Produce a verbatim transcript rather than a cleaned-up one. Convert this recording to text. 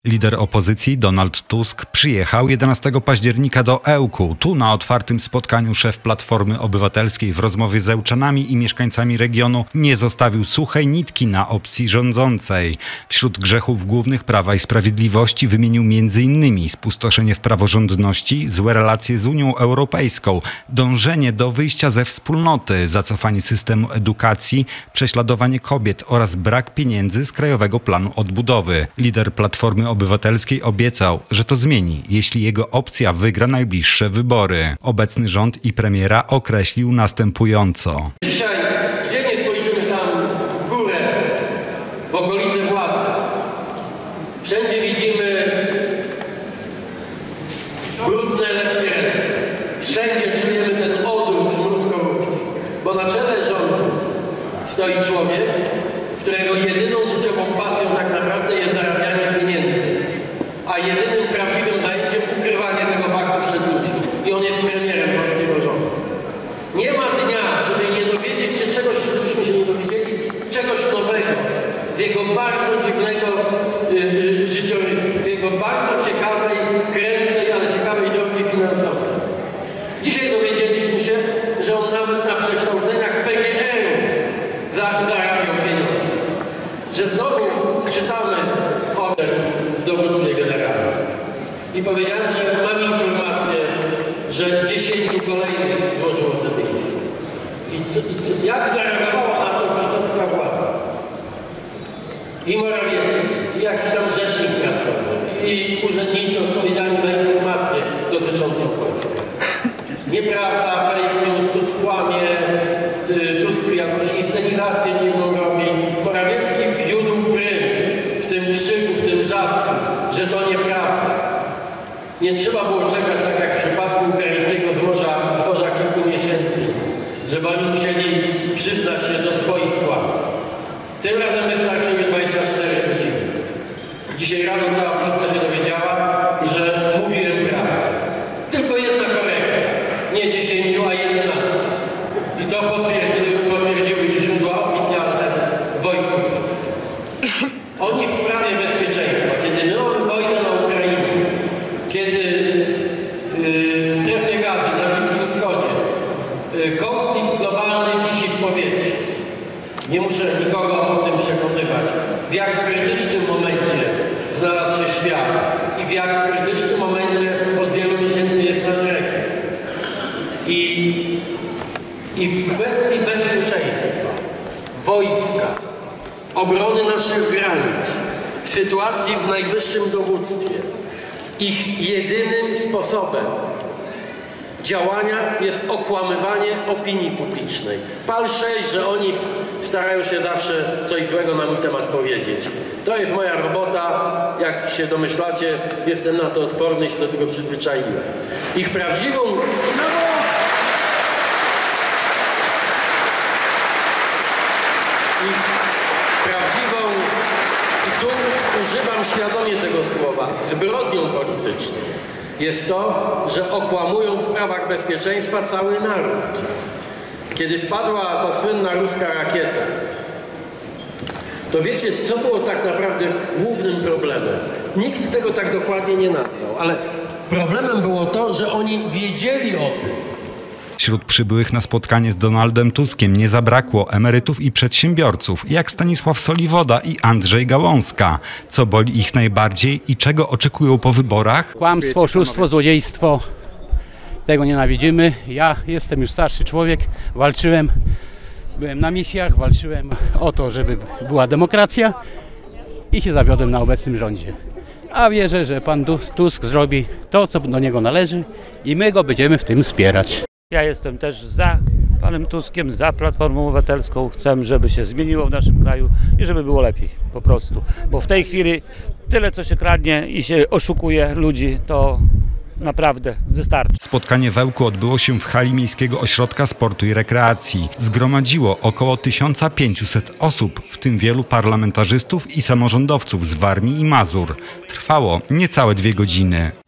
Lider opozycji Donald Tusk przyjechał jedenastego października do Ełku. Tu na otwartym spotkaniu szef Platformy Obywatelskiej w rozmowie z Ełczanami i mieszkańcami regionu nie zostawił suchej nitki na opcji rządzącej. Wśród grzechów głównych Prawa i Sprawiedliwości wymienił między innymi spustoszenie w praworządności, złe relacje z Unią Europejską, dążenie do wyjścia ze wspólnoty, zacofanie systemu edukacji, prześladowanie kobiet oraz brak pieniędzy z Krajowego Planu Odbudowy. Lider Platformy Obywatelskiej obiecał, że to zmieni, jeśli jego opcja wygra najbliższe wybory. Obecny rząd i premiera określił następująco. Dzisiaj, gdzie nie spojrzymy tam w górę, w okolice władzy, wszędzie widzimy brudne, lepkie ręce. Wszędzie czujemy ten odór, smród korupcji. Bo na czele rządu stoi człowiek, którego jedyną życiową pasją tak naprawdę jest zarabianie pieniędzy, a jedynym prawdziwym zajęciem ukrywanie tego faktu przed ludźmi. I on jest premierem polskiego rządu. Nie ma dnia, żeby nie dowiedzieć się czegoś, żebyśmy się nie dowiedzieli, czegoś nowego z jego bardzo dziwnego yy, życiorysu, z jego bardzo ciekawej, krętej, ale ciekawej drogi finansowej. Dzisiaj dowiedzieliśmy się, że on nawet na przekształceniach P G R-ów za, zarabiał pieniądze. Że znowu czytamy o w dowództwie generalnym. I powiedziałem, że mam informację, że dziesięciu kolejnych złożyło te dymisje. I, co, i co, jak zareagowała na to pisowska władza? I Morawiecki, i jakiś tam rzecznik prasowy, i urzędnicy odpowiedzialni za informacje dotyczącą Polski. Nieprawda, fake news, Tusk kłamie, Tusk jakąś inscenizację dziwną robi. Morawiecki wiódł prym w tym krzyku, w tym wrzasku, że to nieprawda. Nie trzeba było czekać, tak jak w przypadku ukraińskiego zboża, zboża kilku miesięcy, żeby oni musieli przyznać się do swoich kłamstw. Tym razem wystarczyły dwadzieścia cztery godziny. Dzisiaj rano cała Polska się dowiedziała, że mówiłem prawdę. Tylko jedna korekta. Nie dziesięciu, a jedenastu. I to potwierdziły, potwierdziły źródła oficjalne w Wojsku Polskim. Oni w sprawie bezpieczeństwa, kiedy my mamy wojnę na Ukrainie, kiedy yy, w strefie gazy, na Bliskim Wschodzie, yy, konflikt globalny wisi w powietrzu. Nie muszę nikogo o tym przekonywać, w jak krytycznym momencie znalazł się świat i w jak krytycznym momencie od wielu miesięcy jest nasz region. I, I w kwestii bezpieczeństwa, wojska, obrony naszych granic, sytuacji w najwyższym dowództwie, ich jedynym sposobem działania jest okłamywanie opinii publicznej. Pal sześć, że oni starają się zawsze coś złego na mój temat powiedzieć. To jest moja robota, jak się domyślacie, jestem na to odporny i się do tego przyzwyczaiłem. Ich prawdziwą... Ich prawdziwą, i tu używam świadomie tego słowa, zbrodnią polityczną jest to, że okłamują w sprawach bezpieczeństwa cały naród. Kiedy spadła ta słynna ruska rakieta, to wiecie, co było tak naprawdę głównym problemem? Nikt tego tak dokładnie nie nazwał, ale problemem było to, że oni wiedzieli o tym. Wśród przybyłych na spotkanie z Donaldem Tuskiem nie zabrakło emerytów i przedsiębiorców, jak Stanisław Soliwoda i Andrzej Gałązka. Co boli ich najbardziej i czego oczekują po wyborach? Kłamstwo, oszustwo, złodziejstwo. Tego nienawidzimy. Ja jestem już starszy człowiek, walczyłem, byłem na misjach, walczyłem o to, żeby była demokracja i się zawiodłem na obecnym rządzie. A wierzę, że pan Tusk zrobi to, co do niego należy i my go będziemy w tym wspierać. Ja jestem też za panem Tuskiem, za Platformą Obywatelską. Chcę, żeby się zmieniło w naszym kraju i żeby było lepiej po prostu. Bo w tej chwili tyle, co się kradnie i się oszukuje ludzi, to naprawdę wystarczy. Spotkanie w Ełku odbyło się w hali Miejskiego Ośrodka Sportu i Rekreacji. Zgromadziło około tysiąc pięćset osób, w tym wielu parlamentarzystów i samorządowców z Warmii i Mazur. Trwało niecałe dwie godziny.